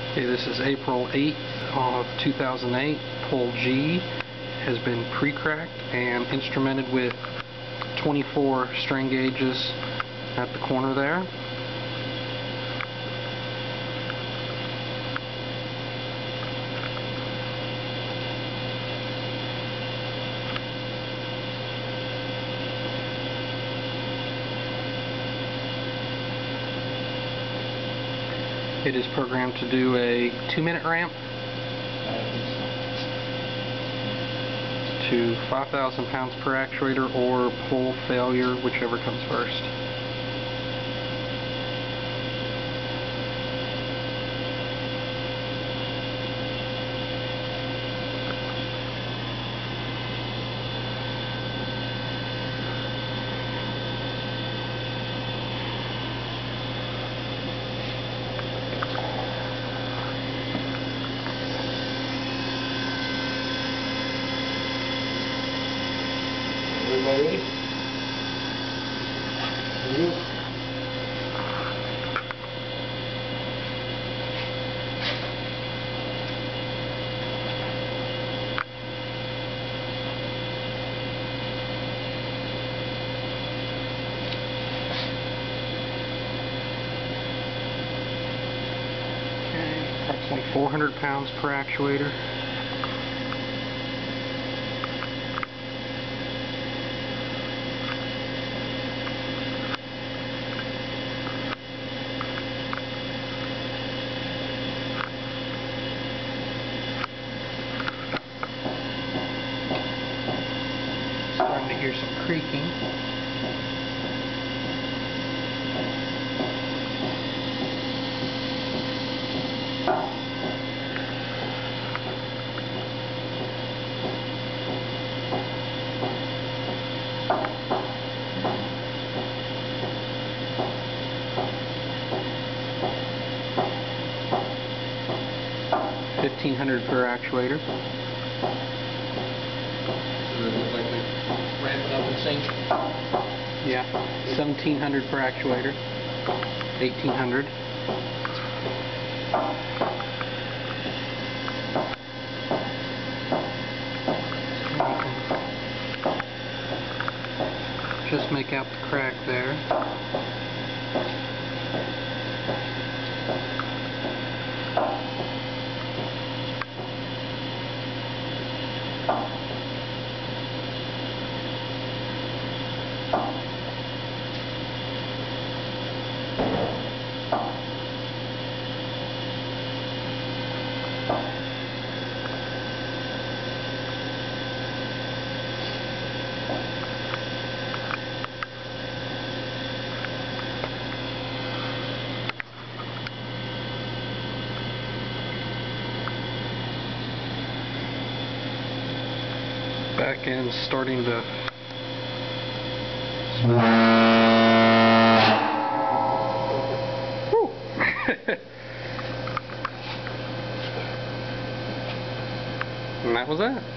Okay, this is April 8th of 2008. Pole G has been pre-cracked and instrumented with 24 strain gauges at the corner there. It is programmed to do a 2-minute ramp to 5,000 pounds per actuator or pull failure, whichever comes first. Everybody ready? Ready? Approximately 400 pounds per actuator. Starting to hear some creaking. $1,500 per actuator. So it looks like we ramp it up in sync. Yeah, 1,700 per actuator. 1,800. Just make out the crack there. Back end starting to and that was that.